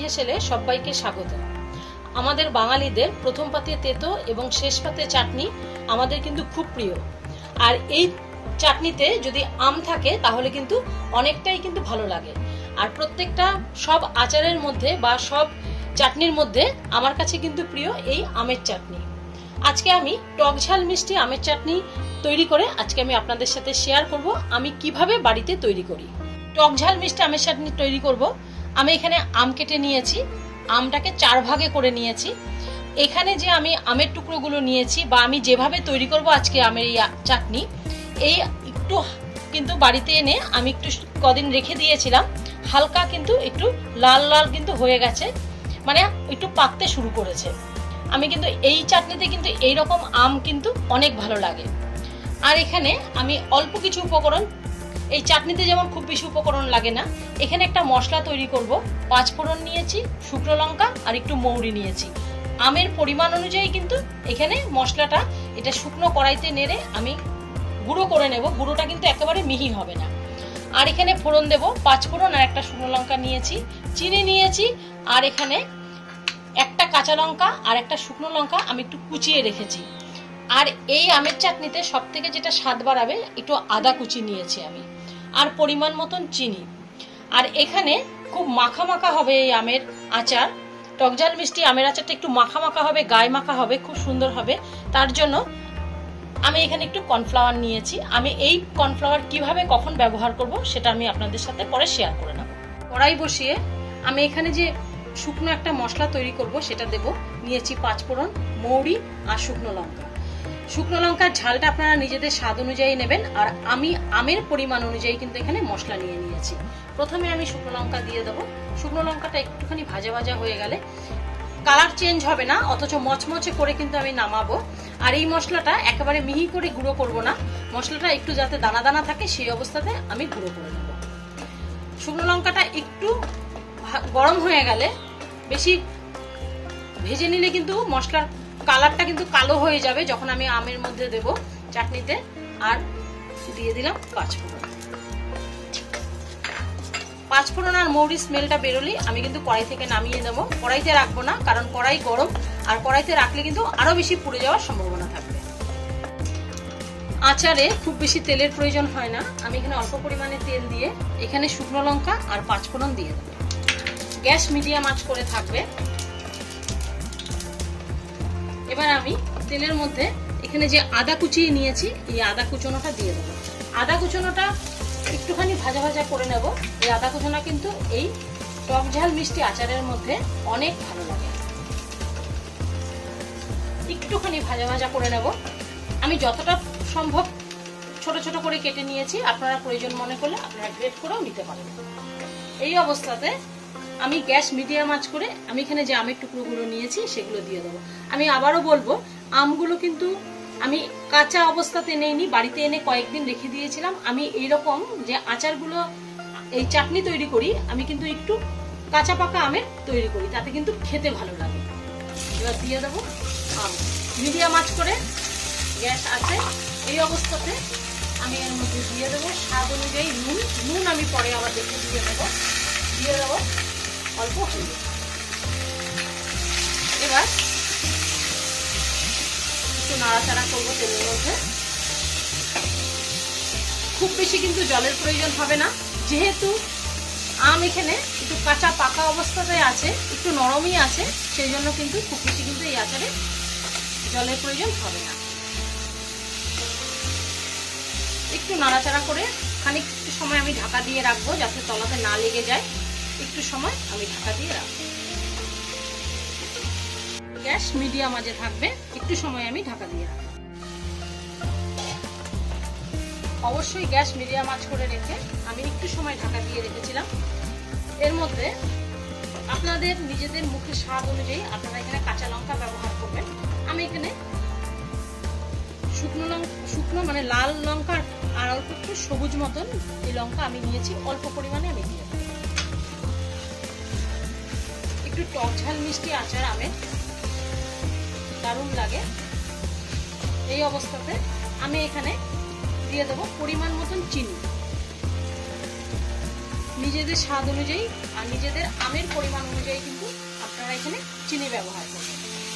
স্পেশালে সবাইকে স্বাগত। আমাদের বাঙালিদের প্রথম পাতে তেতো এবং শেষ পাতে চাটনি আমাদের কিন্তু খুব প্রিয়। আর এই চাটনিতে যদি আম থাকে তাহলে কিন্তু অনেকটাই কিন্তু ভালো লাগে। আর প্রত্যেকটা সব আচারের মধ্যে বা সব চাটনির মধ্যে আমার কাছে কিন্তু প্রিয় এই আমের চাটনি। আজকে আমি টক ঝাল মিষ্টি আমের চাটনি তৈরি করে আজকে আমি আপনাদের সাথে শেয়ার করব আমি কিভাবে বাড়িতে তৈরি করি। টক ঝাল মিষ্টি আমের চাটনি তৈরি করব। আমি এখানে আম কেটে নিয়েছি, আমটাকে 4 ভাগে করে নিয়েছি। এখানে যে আমি আমের টুকরোগুলো নিয়েছি বা আমি যেভাবে তৈরি করব আজকে আমের এই চাটনি, এই একটু কিন্তু বাড়িতে এনে আমি একটু কদিন রেখে দিয়েছিলাম। হালকা কিন্তু একটু লাল লাল কিন্তু হয়ে গেছে, মানে একটু পাকতে শুরু করেছে। আমি কিন্তু এই চাটনিতে কিন্তু এইরকম আম কিন্তু অনেক ভালো লাগে। আর এখানে আমি অল্প কিছু উপকরণ, এই চাটনিতে যেমন খুব বেশি উপকরণ লাগে না, এখানে একটা মশলা তৈরি করব। 5 ফোড়ন নিয়েছি, শুকনো লঙ্কা আর একটু মৌরি নিয়েছি। আমের পরিমাণ অনুযায়ী কিন্তু এখানে মশলাটা এটা শুকনো কড়াইতে নেড়ে আমি গুঁড়ো করে নেব। গুঁড়োটা কিন্তু একেবারে মিহি হবে না। আর এখানে ফোড়ন দেব 5 ফোড়ন আর একটা শুকনো লঙ্কা নিয়েছি, চিনি নিয়েছি, আর এখানে একটা কাঁচা লঙ্কা আর একটা শুকনো লঙ্কা আমি একটু কুচিয়ে রেখেছি। আর এই আমের চাটনিতে সব থেকে যেটা স্বাদ বাড়াবে একটু আদা কুচি নিয়েছি আমি, আর পরিমাণ মতন চিনি। আর এখানে খুব মাখা মাখা হবে এই আমের আচার। টক ঝাল মিষ্টি আমের আচারটা একটু মাখা মাখা হবে, গায়ে মাখা হবে, খুব সুন্দর হবে। তার জন্য আমি এখানে একটু কর্নফ্লাওয়ার নিয়েছি। আমি এই কর্নফ্লাওয়ার কিভাবে কখন ব্যবহার করব সেটা আমি আপনাদের সাথে পরে শেয়ার করে নেব। কড়াই বসিয়ে আমি এখানে যে শুকনো একটা মশলা তৈরি করব সেটা দেব। নিয়েছি 5 ফোড়ন, মৌরি আর শুকনো লঙ্কা। শুকনো লঙ্কার ঝালটা আপনারা নিজেদের স্বাদ অনুযায়ী নেবেন, আর আমি আমের পরিমাণ অনুযায়ী কিন্তু এখানে মশলা নিয়ে নিয়েছি। প্রথমে আমি শুকনো লঙ্কা দিয়ে দেবো। শুকনো লঙ্কাটা একটুখানি ভাজা ভাজা হয়ে গেলে, কালার চেঞ্জ হবে না অথচ মচমচে করে কিন্তু আমি নামাবো। আর এই মশলাটা একেবারে মিহি করে গুঁড়ো করব না, মশলাটা একটু যাতে দানা দানা থাকে সেই অবস্থাতে আমি গুঁড়ো করে নেব। শুকনো লঙ্কাটা একটু গরম হয়ে গেলে, বেশি ভেজে নিলে কিন্তু মশলার কালারটা কিন্তু কালো হয়ে যাবে যখন আমি আমের মধ্যে দেব চাটনিতে। আর দিয়ে দিলাম 5 ফোড়ন। 5 ফোড়ন আর মৌরি স্মেলটা বেরোলেই আমি কিন্তু কড়াই থেকে নামিয়ে দেবো। কড়াইতে রাখবো না, কারণ কড়াই গরম, আর কড়াইতে রাখলে কিন্তু আরো বেশি পুড়ে যাওয়ার সম্ভাবনা থাকবে। আচারে খুব বেশি তেলের প্রয়োজন হয় না। আমি এখানে অল্প পরিমাণে তেল দিয়ে এখানে শুকনো লঙ্কা আর 5 ফোড়ন দিয়ে দেবো। গ্যাস মিডিয়াম আঁচ করে থাকবে। এবার আমি তেলের মধ্যে এখানে যে আদা কুচিয়ে নিয়েছি এই আদা কুচনোটা দিয়ে দেবো। আদা কুচনোটা একটুখানি ভাজা ভাজা করে নেব। এই আদা কুচনো কিন্তু এই টক ঝাল মিষ্টি আচারের মধ্যে অনেক ভালো লাগে। একটুখানি ভাজা ভাজা করে নেব। আমি যতটা সম্ভব ছোট ছোট করে কেটে নিয়েছি, আপনারা প্রয়োজন মনে করলে আপনারা গ্রেট করেও নিতে পারেন। এই অবস্থাতে আমি গ্যাস মিডিয়াম আঁচ করে আমি এখানে যে আমের টুকরোগুলো নিয়েছি সেগুলো দিয়ে দেবো। আমি আবারও বলবো, আমগুলো কিন্তু আমি কাঁচা অবস্থাতে নেইনি, বাড়িতে এনে কয়েকদিন রেখে দিয়েছিলাম। আমি এইরকম যে আচারগুলো এই চাটনি তৈরি করি, আমি কিন্তু একটু কাঁচা পাকা আমের তৈরি করি, তাতে কিন্তু খেতে ভালো লাগে। এবার দিয়ে দেবো আম, মিডিয়াম আঁচ করে গ্যাস আছে। এই অবস্থাতে আমি এর মধ্যে দিয়ে দেবো স্বাদ অনুযায়ী নুন। নুন আমি পরে আবার দেখে দিয়ে দেবো। দিয়ে দেবো অল্প হলুদ। এবার একটু নাড়াচাড়া করবো তেলের মধ্যে। খুব বেশি কিন্তু জলের প্রয়োজন হবে না, যেহেতু আম এখানে একটু কাঁচা পাকা অবস্থাতে আছে, একটু নরমই আছে, সেই জন্য কিন্তু খুব বেশি কিন্তু এই আচারে জলের প্রয়োজন হবে না। একটু নাড়াচাড়া করে খানিক সময় আমি ঢাকা দিয়ে রাখবো, যাতে তলাতে না লেগে যায়। একটু সময় আমি ঢাকা দিয়ে রাখবো। গ্যাস মিডিয়াম আঁচে থাকবে, একটু সময় আমি ঢাকা দিয়ে রাখবো। অবশ্যই গ্যাস মিডিয়াম আঁচ করে রেখে আমি একটু সময় ঢাকা দিয়ে রেখেছিলাম। এর মধ্যে আপনাদের নিজেদের মুখের স্বাদ অনুযায়ী আপনারা এখানে কাঁচা লঙ্কা ব্যবহার করবেন। আমি এখানে শুকনো মানে লাল লঙ্কা আর অল্প একটু সবুজ মতন এই লঙ্কা আমি নিয়েছি, অল্প পরিমাণে আমি দিয়ে দেবো। একটু টক ঝাল মিষ্টি আচার আমের দারুণ লাগে। এই অবস্থাতে আমি এখানে দিয়ে দেবো পরিমাণ মতন চিনি। নিজেদের স্বাদ অনুযায়ী আর নিজেদের আমের পরিমাণ অনুযায়ী কিন্তু আপনারা এখানে চিনি ব্যবহার করবেন।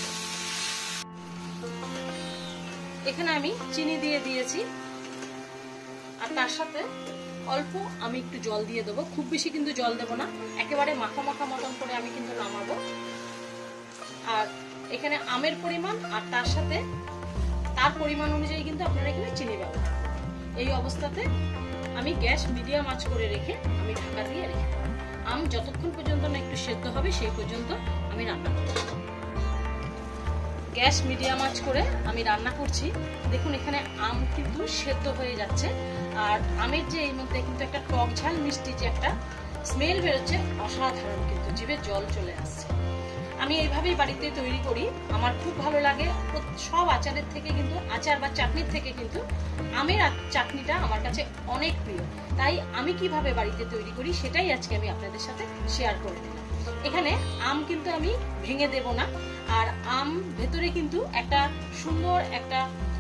এখানে আমি চিনি দিয়ে দিয়েছি, আর তার সাথে অল্প আমি একটু জল দিয়ে দেবো, খুব বেশি কিন্তু জল দেবো না, একেবারে মাখা মাখা মতন করে আমি কিন্তু নামাবো। আর এখানে আমের পরিমাণ আর তার সাথে তার পরিমাণ অনুযায়ী কিন্তু আপনারা এখানে চিনি ব্যবহার করবেন। এই অবস্থাতে আমি গ্যাস মিডিয়াম আঁচ করে রেখে আমি ঢাকা দিয়ে রেখে আম যতক্ষণ পর্যন্ত না একটু সেদ্ধ হবে সেই পর্যন্ত আমি রান্না করব। গ্যাস মিডিয়াম আঁচ করে আমি রান্না করছি। দেখুন এখানে আম কিন্তু সেদ্ধ হয়ে যাচ্ছে, আর আমের যে এর মধ্যে কিন্তু একটা টক ঝাল মিষ্টি যে একটা স্মেল বেরোচ্ছে, অসাধারণ, কিন্তু জিভে জল চলে আসছে। আমি এইভাবেই বাড়িতে তৈরি করি, আমার খুব ভালো লাগে। সব আচারের থেকে কিন্তু, আচার বা চাটনির থেকে কিন্তু আমের চাটনিটা আমার কাছে অনেক প্রিয়। তাই আমি কিভাবে বাড়িতে তৈরি করি সেটাই আজকে আমি আপনাদের সাথে শেয়ার করে দিলাম। এখানে আম কিন্তু আমি ভেঙে দেব না, আর আম ভেতরে কিন্তু একটা সুন্দর একটা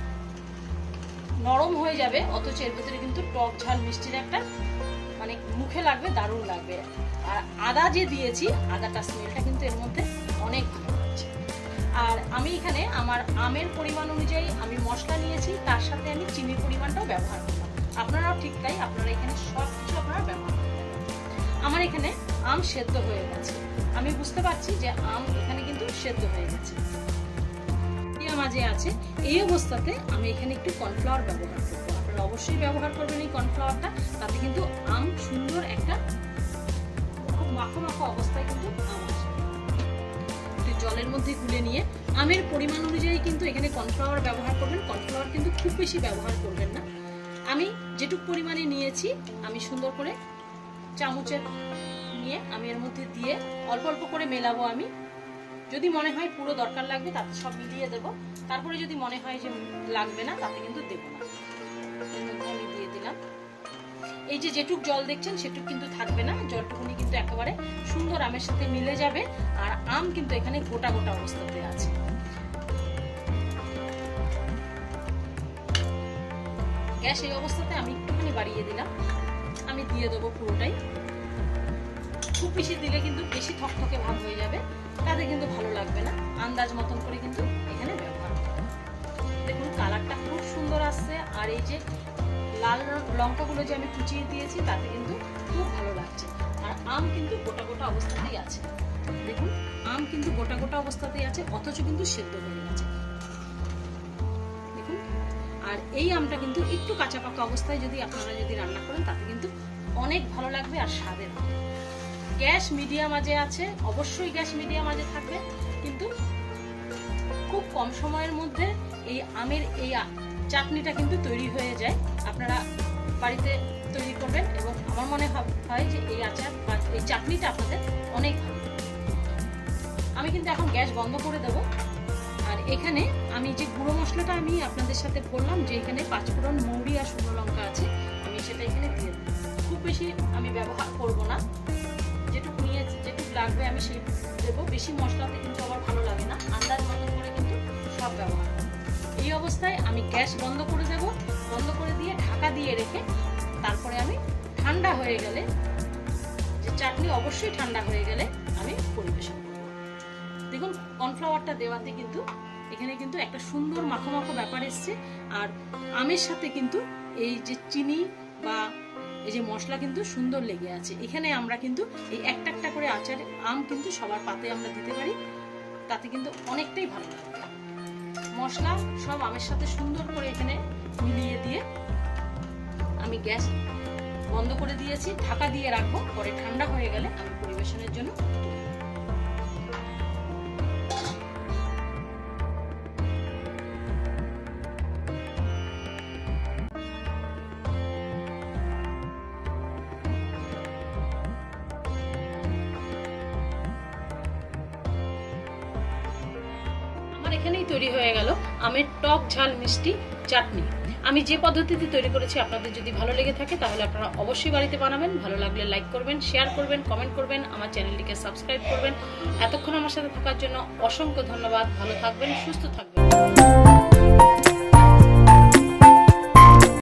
নরম হয়ে যাবে, অথচ এর ভেতরে কিন্তু টক ঝাল মিষ্টির একটা মানে মুখে লাগবে, দারুণ লাগবে। আর আদা যে দিয়েছি, আদাটা স্মেলটা কিন্তু এর মধ্যে অনেক ভালো লাগছে। আর আমি এখানে আমার আমের পরিমাণ অনুযায়ী আমি মশলা নিয়েছি, তার সাথে আমি চিনির পরিমাণটাও ব্যবহার করলাম। আপনারাও ঠিক তাই, আপনারা এখানে সব কিছু আপনারা ব্যবহার করবেন। আমার এখানে আম সেদ্ধ হয়ে গেছে, আমি বুঝতে পারছি যে আম এখানে কিন্তু সেদ্ধ হয়ে গেছে। মাঝে আছে এই অবস্থাতে আমি এখানে একটু কর্নফ্লাওয়ার ব্যবহার করব। আপনারা অবশ্যই ব্যবহার করবেন এই কর্নফ্লাওয়ারটা, তাতে কিন্তু আম সুন্দর একটা খুব মাখো মাখো অবস্থায় কিন্তু আম আসবে। একটু জলের মধ্যে গুলে নিয়ে আমের পরিমাণ অনুযায়ী কিন্তু এখানে কর্নফ্লাওয়ার ব্যবহার করবেন। কর্নফ্লাওয়ার কিন্তু খুব বেশি ব্যবহার করবেন না। আমি যেটুকু পরিমাণে নিয়েছি আমি সুন্দর করে চামচের নিয়ে আমি এর মধ্যে দিয়ে অল্প অল্প করে মেলাবো। আমি যদি মনে হয় পুরো দরকার লাগবে তাতে সব মিলিয়ে দেব, তারপরে যদি মনে হয় যে লাগবে না তাতে কিন্তু দেব না। এর মধ্যে আমি দিয়ে দিলাম। এই যে যেটুক জল দেখছেন সেটুক কিন্তু থাকবে না, জলটুকুনি কিন্তু একেবারে সুন্দর আমের সাথে মিলে যাবে। আর আম কিন্তু এখানে গোটা গোটা অবস্থাতে আছে। গ্যাস এই অবস্থাতে আমি একটুখানি বাড়িয়ে দিলাম, আমি দিয়ে দেবো পুরোটাই। খুব বেশি দিলে কিন্তু বেশি থকথকে ভাব হয়ে যাবে, তাতে কিন্তু ভালো লাগবে না। আন্দাজ মতন করে কিন্তু এখানে ব্যবহার করতে হবে। দেখুন কালারটা খুব সুন্দর আসছে, আর এই যে লাল লঙ্কাগুলো যে আমি কুচিয়ে দিয়েছি তাতে কিন্তু খুব ভালো লাগছে। আর আম কিন্তু গোটা গোটা অবস্থাতেই আছে, দেখুন আম কিন্তু গোটা গোটা অবস্থাতেই আছে, অথচ কিন্তু সেদ্ধ হয়ে গেছে দেখুন। আর এই আমটা কিন্তু একটু কাঁচা পাকা অবস্থায় যদি আপনারা রান্না করেন তাতে কিন্তু অনেক ভালো লাগবে আর স্বাদের হবে। গ্যাস মিডিয়াম আঁচে আছে, অবশ্যই গ্যাস মিডিয়াম আঁচে থাকবে, কিন্তু খুব কম সময়ের মধ্যে এই আমের এই চাটনিটা কিন্তু তৈরি হয়ে যায়। আপনারা বাড়িতে তৈরি করবেন এবং আমার মনে হয় যে এই আচার বা এই চাটনিটা আপনাদের অনেক ভালো। আমি কিন্তু এখন গ্যাস বন্ধ করে দেব। আর এখানে আমি যে গুঁড়ো মশলাটা আমি আপনাদের সাথে বললাম যে এখানে 5 ফোড়ন, মৌরি আর শুকনো লঙ্কা আছে, আমি সেটা এখানে দিয়ে দেব। খুব বেশি আমি ব্যবহার করব না, যেটুকু লাগবে আমি সেই দেবো। বেশি মশলাতে কিন্তু আমার ভালো লাগে না, আন্দাজ মতো করে কিন্তু সব ব্যবহার করব। এই অবস্থায় আমি গ্যাস বন্ধ করে দেব, বন্ধ করে দিয়ে ঢাকা দিয়ে রেখে তারপরে আমি ঠান্ডা হয়ে গেলে, যে চাটনি অবশ্যই ঠান্ডা হয়ে গেলে আমি পরিবেশন করব। দেখুন কর্নফ্লাওয়ারটা দেওয়াতে কিন্তু এখানে কিন্তু একটা সুন্দর মাখো মাখো ব্যাপার এসছে, আর আমের সাথে কিন্তু এই যে চিনি বা এই যে মশলা কিন্তু সুন্দর লেগে আছে। এখানে আমরা কিন্তু এই একটা একটা করে আচারে আম কিন্তু সবার পাতে আমরা দিতে পারি, তাতে কিন্তু অনেকটাই ভালো লাগবে। মশলা সব আমের সাথে সুন্দর করে এখানে মিলিয়ে দিয়ে আমি গ্যাস বন্ধ করে দিয়েছি, ঢাকা দিয়ে রাখবো। পরে ঠান্ডা হয়ে গেলে আমি পরিবেশনের জন্য এখানেই তৈরি হয়ে গেল আমের টক ঝাল মিষ্টি চাটনি। আমি যে পদ্ধতিতে তৈরি করেছি আপনাদের যদি ভালো লেগে থাকে তাহলে আপনারা অবশ্যই বাড়িতে বানাবেন। ভালো লাগলে লাইক করবেন, শেয়ার করবেন, কমেন্ট করবেন, আমার চ্যানেলটিকে সাবস্ক্রাইব করবেন। এতক্ষণ আমার সাথে থাকার জন্য অসংখ্য ধন্যবাদ। ভালো থাকবেন, সুস্থ থাকবেন।